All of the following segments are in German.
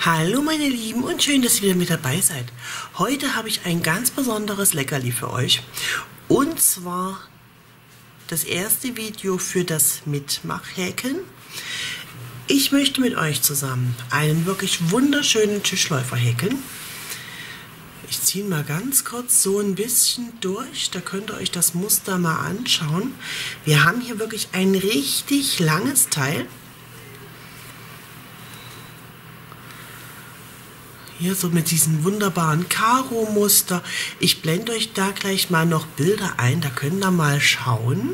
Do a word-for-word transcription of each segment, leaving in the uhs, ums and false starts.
Hallo meine Lieben und schön, dass ihr wieder mit dabei seid. Heute habe ich ein ganz besonderes Leckerli für euch. Und zwar das erste Video für das Mitmachhäkeln. Ich möchte mit euch zusammen einen wirklich wunderschönen Tischläufer häkeln. Ich ziehe ihn mal ganz kurz so ein bisschen durch. Da könnt ihr euch das Muster mal anschauen. Wir haben hier wirklich ein richtig langes Teil. Hier so mit diesem wunderbaren Karo-Muster. Ich blende euch da gleich mal noch Bilder ein, da könnt ihr mal schauen.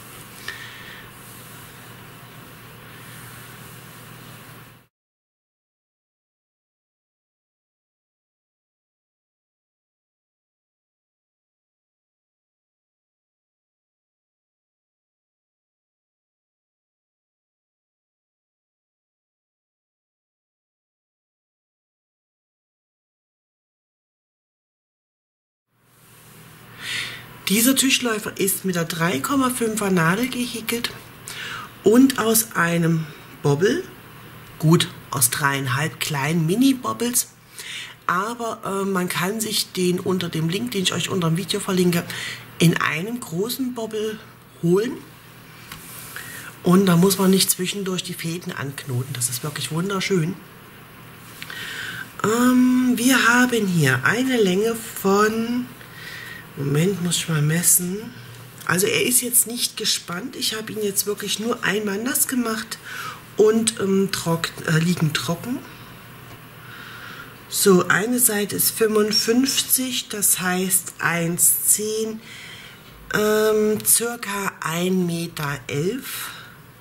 Dieser Tischläufer ist mit der drei Komma fünfer Nadel gehäkelt und aus einem Bobbel, gut aus dreieinhalb kleinen Mini-Bobbles, aber äh, man kann sich den unter dem Link, den ich euch unter dem Video verlinke, in einem großen Bobbel holen. Und da muss man nicht zwischendurch die Fäden anknoten, das ist wirklich wunderschön. Ähm, wir haben hier eine Länge von... Moment, muss ich mal messen. Also er ist jetzt nicht gespannt. Ich habe ihn jetzt wirklich nur einmal nass gemacht und ähm, trock, äh, liegend trocken. So, eine Seite ist fünfundfünfzig, das heißt eins Komma zehn, ähm, circa ein Meter elf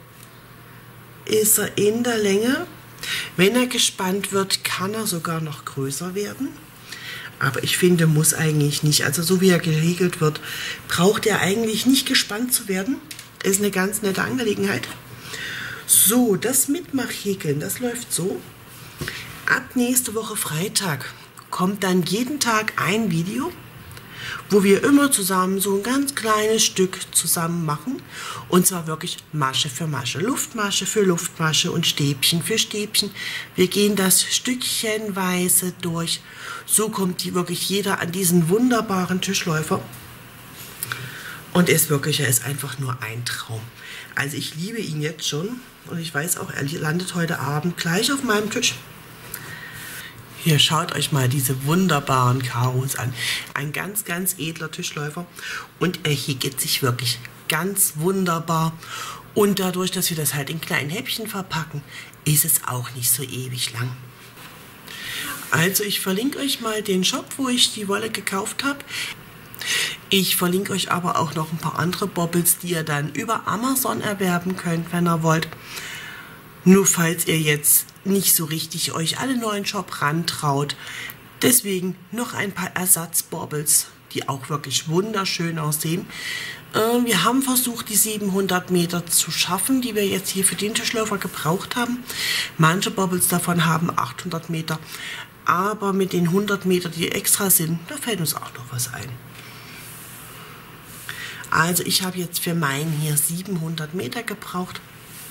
ist er in der Länge. Wenn er gespannt wird, kann er sogar noch größer werden. Aber ich finde, muss eigentlich nicht. Also so wie er gehäkelt wird, braucht er eigentlich nicht gespannt zu werden. Ist eine ganz nette Angelegenheit. So, das Mitmachhäkeln, das läuft so. Ab nächste Woche Freitag kommt dann jeden Tag ein Video, wo wir immer zusammen so ein ganz kleines Stück zusammen machen. Und zwar wirklich Masche für Masche, Luftmasche für Luftmasche und Stäbchen für Stäbchen. Wir gehen das stückchenweise durch. So kommt die wirklich jeder an diesen wunderbaren Tischläufer. Und er ist wirklich, er ist einfach nur ein Traum. Also ich liebe ihn jetzt schon. Und ich weiß auch, er landet heute Abend gleich auf meinem Tisch. Hier, schaut euch mal diese wunderbaren Karos an. Ein ganz, ganz edler Tischläufer. Und er häkelt sich wirklich ganz wunderbar. Und dadurch, dass wir das halt in kleinen Häppchen verpacken, ist es auch nicht so ewig lang. Also ich verlinke euch mal den Shop, wo ich die Wolle gekauft habe. Ich verlinke euch aber auch noch ein paar andere Bobbles, die ihr dann über Amazon erwerben könnt, wenn ihr wollt. Nur falls ihr jetzt nicht so richtig euch alle neuen Shop rantraut. Deswegen noch ein paar Ersatzbobbles, die auch wirklich wunderschön aussehen. Äh, wir haben versucht, die siebenhundert Meter zu schaffen, die wir jetzt hier für den Tischläufer gebraucht haben. Manche Bobbles davon haben achthundert Meter. Aber mit den hundert Meter, die extra sind, da fällt uns auch noch was ein. Also ich habe jetzt für meinen hier siebenhundert Meter gebraucht.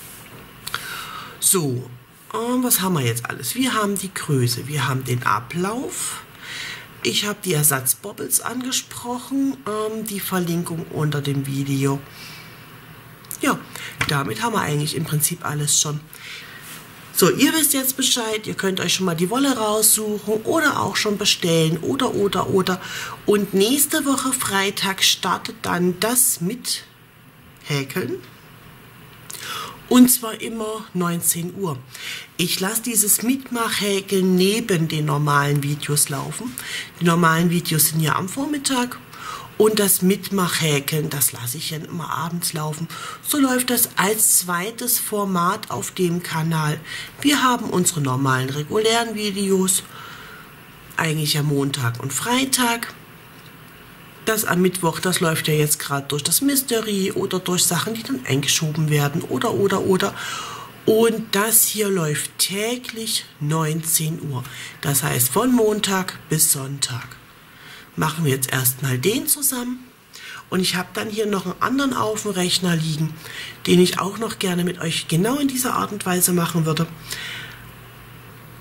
So, und was haben wir jetzt alles? Wir haben die Größe, wir haben den Ablauf. Ich habe die Ersatzbobbles angesprochen, ähm, die Verlinkung unter dem Video. Ja, damit haben wir eigentlich im Prinzip alles schon. So, ihr wisst jetzt Bescheid, ihr könnt euch schon mal die Wolle raussuchen oder auch schon bestellen oder, oder, oder. Und nächste Woche Freitag startet dann das Mithäkeln. Und zwar immer neunzehn Uhr. Ich lasse dieses Mitmachhäkeln neben den normalen Videos laufen. Die normalen Videos sind ja am Vormittag. Und das Mitmachhäkeln, das lasse ich ja immer abends laufen. So läuft das als zweites Format auf dem Kanal. Wir haben unsere normalen regulären Videos, eigentlich am Montag und Freitag. Das am Mittwoch, das läuft ja jetzt gerade durch das Mystery oder durch Sachen, die dann eingeschoben werden oder, oder, oder. Und das hier läuft täglich neunzehn Uhr. Das heißt von Montag bis Sonntag. Machen wir jetzt erstmal den zusammen. Und ich habe dann hier noch einen anderen auf dem Rechner liegen, den ich auch noch gerne mit euch genau in dieser Art und Weise machen würde.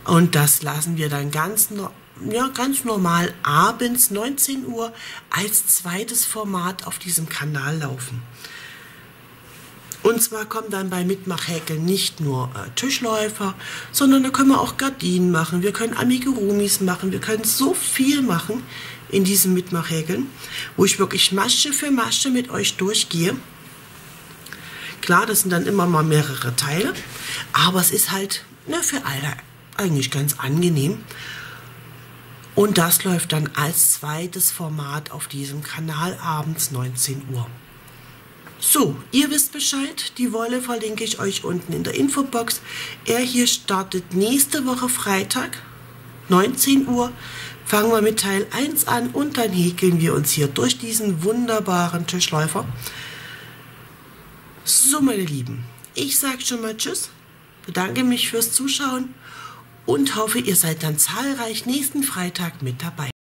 Und das lassen wir dann ganz, ja, ganz normal abends neunzehn Uhr als zweites Format auf diesem Kanal laufen. Und zwar kommen dann bei Mitmachhäkeln nicht nur äh, Tischläufer, sondern da können wir auch Gardinen machen, wir können Amigurumis machen, wir können so viel machen in diesem Mitmachhäkeln, wo ich wirklich Masche für Masche mit euch durchgehe. Klar, das sind dann immer mal mehrere Teile, aber es ist halt, ne, für alle eigentlich ganz angenehm. Und das läuft dann als zweites Format auf diesem Kanal abends neunzehn Uhr. So, ihr wisst Bescheid, die Wolle verlinke ich euch unten in der Infobox. Er hier startet nächste Woche Freitag, neunzehn Uhr. Fangen wir mit Teil eins an und dann häkeln wir uns hier durch diesen wunderbaren Tischläufer. So, meine Lieben, ich sage schon mal Tschüss, bedanke mich fürs Zuschauen und hoffe, ihr seid dann zahlreich nächsten Freitag mit dabei.